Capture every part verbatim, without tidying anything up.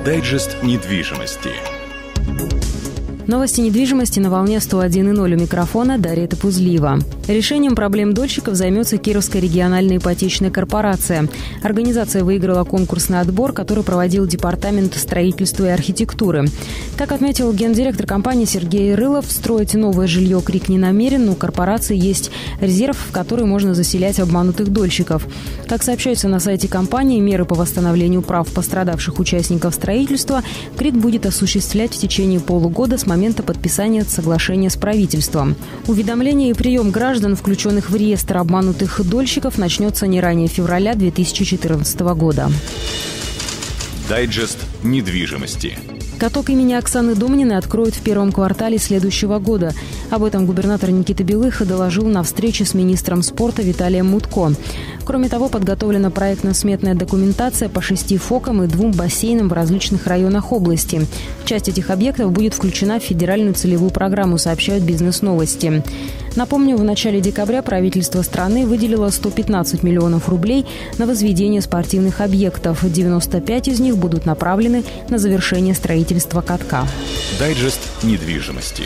Дайджест недвижимости. Новости недвижимости на волне сто один и ноль. У микрофона Дарья Топузлиева. Решением проблем дольщиков займется Кировская региональная ипотечная корпорация. Организация выиграла конкурсный отбор, который проводил Департамент строительства и архитектуры. Как отметил гендиректор компании Сергей Рылов, строить новое жилье Крик не намерен, но у корпорации есть резерв, в который можно заселять обманутых дольщиков. Как сообщается на сайте компании, меры по восстановлению прав пострадавших участников строительства Крик будет осуществлять в течение полугода с момента момента подписания соглашения с правительством. Уведомление и прием граждан, включенных в реестр обманутых дольщиков, начнется не ранее февраля две тысячи четырнадцатого года. Дайджест недвижимости. Каток имени Оксаны Домниной откроют в первом квартале следующего года. Об этом губернатор Никита Белых доложил на встрече с министром спорта Виталием Мутко. Кроме того, подготовлена проектно-сметная документация по шести фокам и двум бассейнам в различных районах области. Часть этих объектов будет включена в федеральную целевую программу, сообщают «Бизнес-новости». Напомню, в начале декабря правительство страны выделило сто пятнадцать миллионов рублей на возведение спортивных объектов. девяносто пять из них будут направлены на завершение строительства катка. Дайджест недвижимости.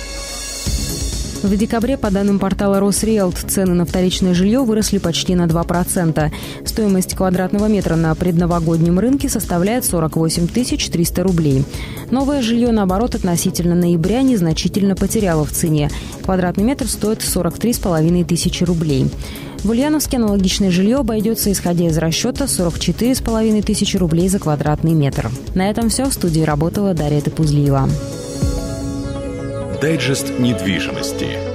В декабре, по данным портала «Росриэлт», цены на вторичное жилье выросли почти на два процента. Стоимость квадратного метра на предновогоднем рынке составляет сорок восемь тысяч триста рублей. Новое жилье, наоборот, относительно ноября незначительно потеряло в цене. Квадратный метр стоит сорок три с половиной тысячи рублей. В Ульяновске аналогичное жилье обойдется, исходя из расчета, сорок четыре с половиной тысячи рублей за квадратный метр. На этом все. В студии работала Дарья Топузлиева. Дайджест недвижимости.